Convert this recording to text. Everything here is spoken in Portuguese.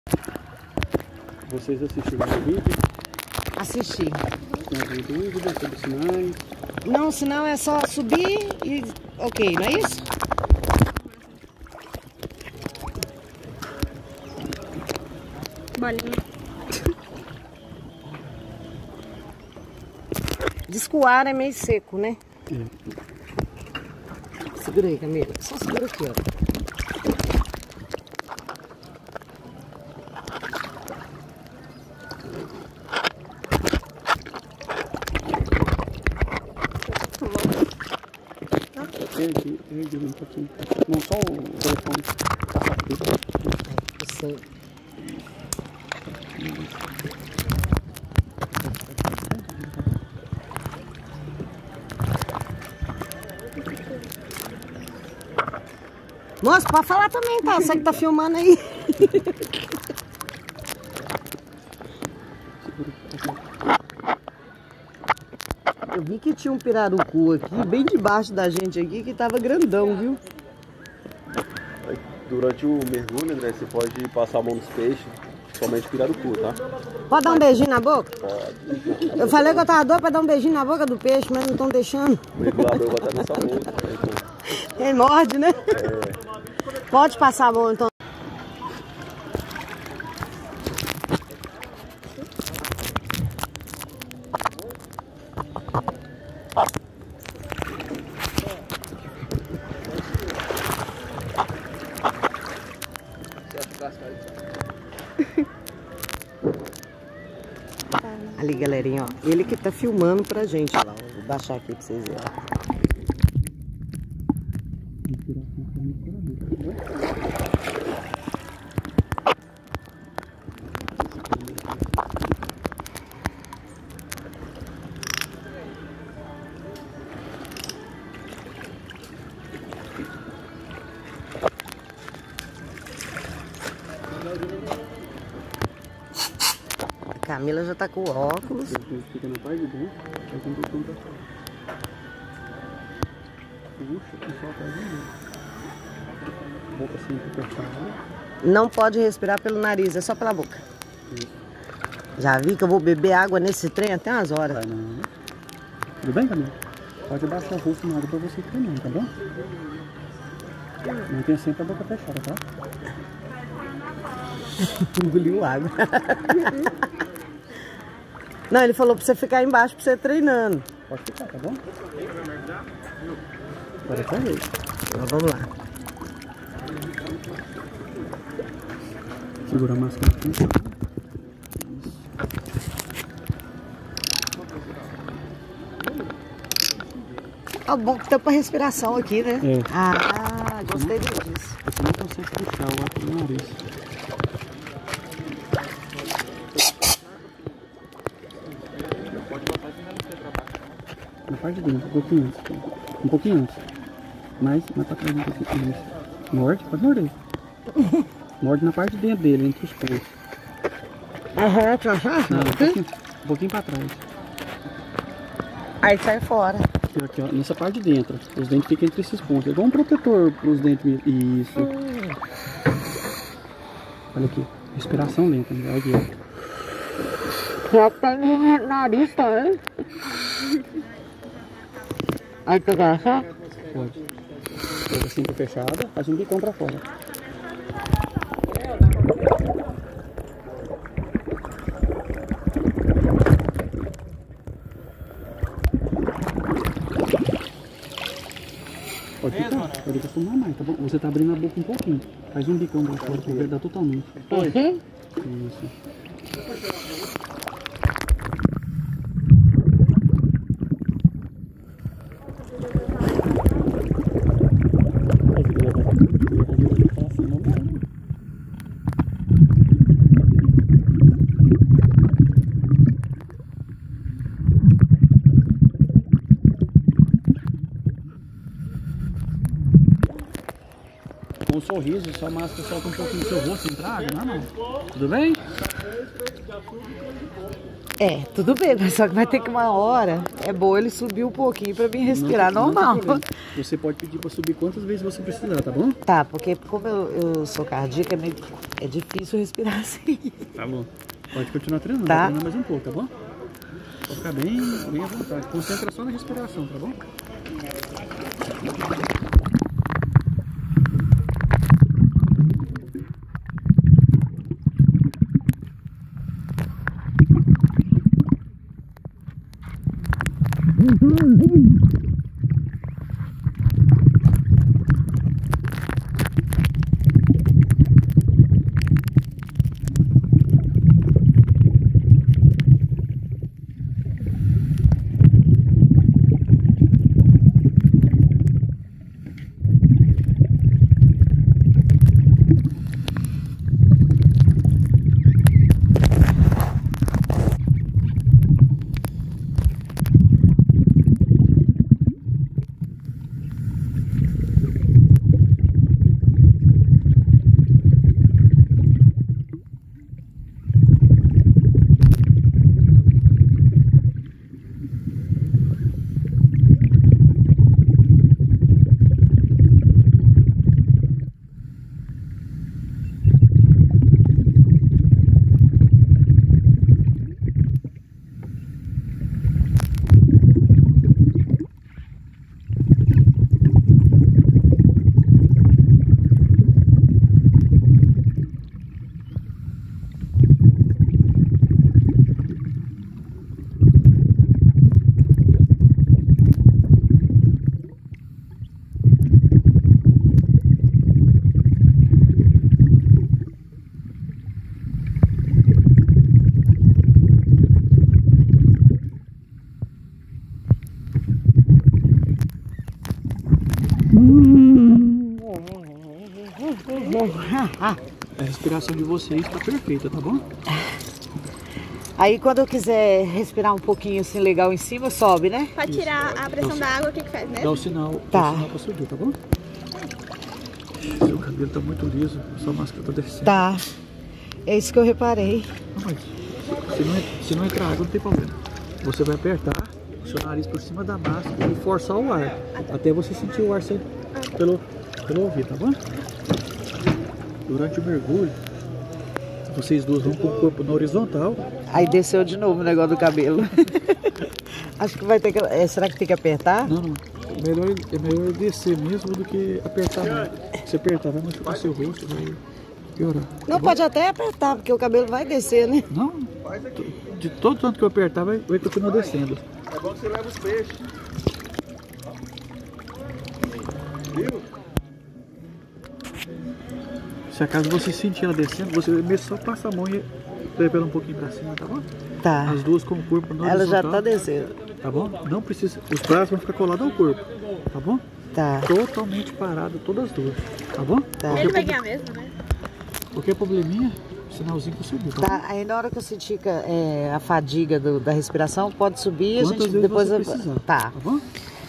Vocês assistiram o vídeo? Assisti. Tem alguma dúvida sobre os sinais? Não, o sinal é só subir e... Ok, não é isso? Bolinha. Diz que o ar é meio seco, né? É. Segura aí, Camila. Só segura aqui, ó. Ergue um pouquinho. Não, só o telefone. Passar aqui. Assim. Moço, pode falar também, tá? Você que tá filmando aí. Eu vi que tinha um pirarucu aqui, bem debaixo da gente aqui, que tava grandão, viu? Durante o mergulho, André, você pode passar a mão nos peixes, somente pirarucu, tá? Pode dar um beijinho na boca? Pode. Eu falei que eu tava doido pra dar um beijinho na boca do peixe, mas não estão deixando. O regulador vai estar nessa mão. Ele morde, né? É. Pode passar a mão, então. Ali, galerinha, ó. Ele que tá filmando pra gente, ó lá. Vou baixar aqui pra vocês verem. A Camila já tá com óculos. Fica na parte de dentro, faz um pouquinho pra fora. Puxa, e solta aí de novo. Boca sempre fechada. Não pode respirar pelo nariz, é só pela boca. Isso. Já vi que eu vou beber água nesse trem até umas horas. Vai não. Tudo bem, Camila? Pode abaixar o rosto na água pra você treinar, tá bom? Mantenha sempre a boca fechada, tá? Engoliu água. Não, ele falou pra você ficar embaixo pra você treinando. Pode ficar, tá bom? Agora é com ele. Então, vamos lá. Segura a máscara aqui. Isso. Ó, bom que tá pra respiração aqui, né? É. Ah, gostei disso. Você não consegue puxar o ar pelo nariz. Na parte de dentro, um pouquinho antes. Um pouquinho antes. Mais pra trás um pouquinho. Isso. Morde, pode morder. Morde na parte de dentro dele, entre os pés. Aham, tu achar? Não, um pouquinho pra trás. Aí sai fora. Aqui, ó, nessa parte de dentro. Os dentes ficam entre esses pontos. É igual um protetor pros dentes. Isso. Olha aqui. Respiração lenta. Olha aqui, ó. Já tá no nariz, tá, hein? Aí tu quer achar? Pode. Boca sempre fechada. Faz um bicão pra fora. Pode ficar, pode acostumar mais, tá bom? Você tá abrindo a boca um pouquinho. Faz um bicão pra fora pra verdade totalmente. Uhum. Isso. sorriso, sua máscara solta um pouquinho do seu rosto, sem trago, não. Tudo bem? É, tudo bem, mas só que vai ter que uma hora. É bom ele subir um pouquinho pra mim respirar normal. Você pode pedir pra subir quantas vezes você precisar, tá bom? Tá, porque como eu sou cardíaca, é difícil respirar assim. Tá bom. Pode continuar treinando, Tá. vai treinar mais um pouco, tá bom? Pode ficar bem à vontade. Concentra só na respiração, tá bom? A respiração de vocês está perfeita, tá bom? Aí quando eu quiser respirar um pouquinho assim legal em cima, sobe, né? Pra tirar a pressão da água, o que faz, né? Dá o sinal, Tá. dá o sinal pra subir, tá bom? Seu cabelo tá muito liso, sua máscara tá descendo. Tá. É isso que eu reparei. Não, mas se não entrar água, não tem problema. Você vai apertar o seu nariz por cima da máscara e forçar o ar. Até você sentir o ar saindo pelo ouvido, tá bom? Durante o mergulho, vocês duas vão com o corpo na horizontal. Aí desceu de novo o negócio do cabelo. Acho que vai ter que... será que tem que apertar? Não, não. É melhor descer mesmo do que apertar. Não. Se apertar, vai machucar seu rosto, vai piorar. Não, pode até apertar, porque o cabelo vai descer, né? Não, de todo tanto que eu apertar, vai continuar descendo. É bom que você leva os peixes. Viu? Se acaso você sentir ela descendo, você mesmo só passa a mão e leva ela um pouquinho pra cima, tá bom? Tá. As duas com o corpo no Ela já horizontal, tá descendo. tá bom? Não precisa, os braços vão ficar colados ao corpo, tá bom? Tá. Totalmente parado, todas as duas, tá bom? Tá. Ele vai ganhar mesmo, né? Qualquer probleminha, sinalzinho pra subir, tá bom? Tá, aí na hora que eu sentir a fadiga da respiração, pode subir, a Quantas gente vezes depois você precisar, Tá. tá bom?